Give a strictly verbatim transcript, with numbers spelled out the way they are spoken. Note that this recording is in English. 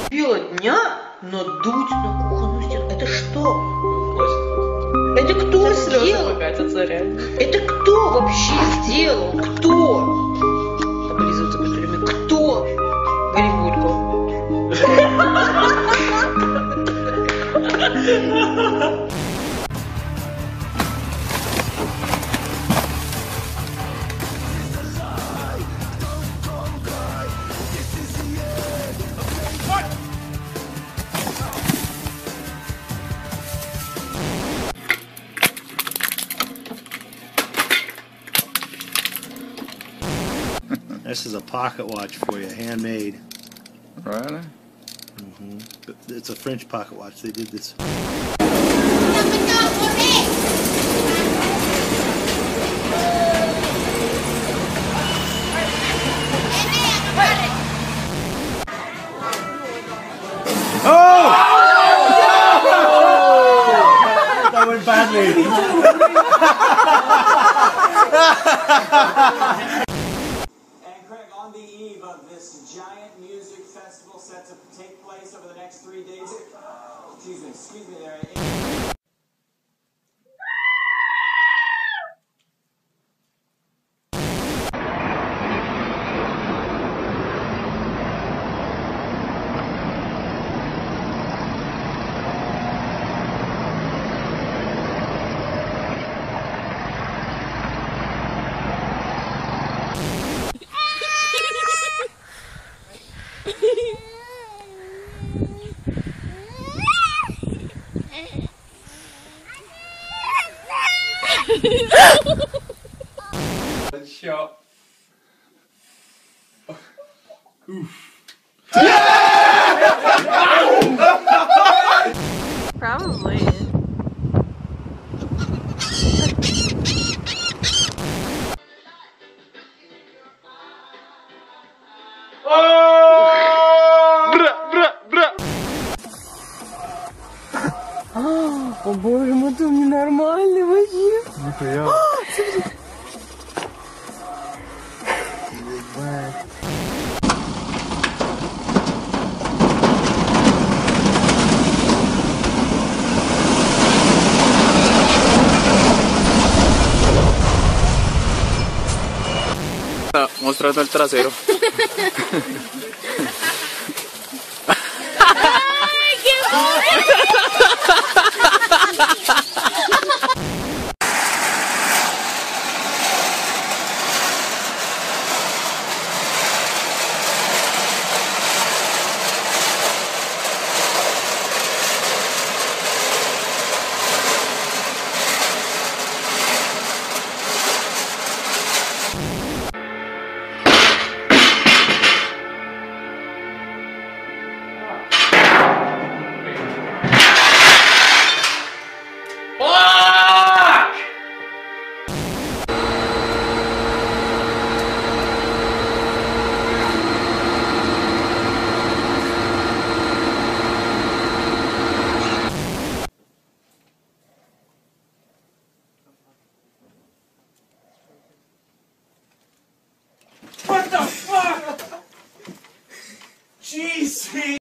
Бела дня надуть на кухонную стену. Это что? Это кто сделал? Это кто вообще сделал? Кто? Облизывается попеременно. Кто? Голливудку. This is a pocket watch for you, handmade. Really? Mm-hmm. It's a French pocket watch. They did this. Oh! That went badly. On the eve of this giant music festival set to take place over the next three days. Excuse me, excuse me there. Shot. Oof. Probably. О боже мой, ты ненормальный вообще. Нихуя. Mostrando el trasero. ¡Ay, qué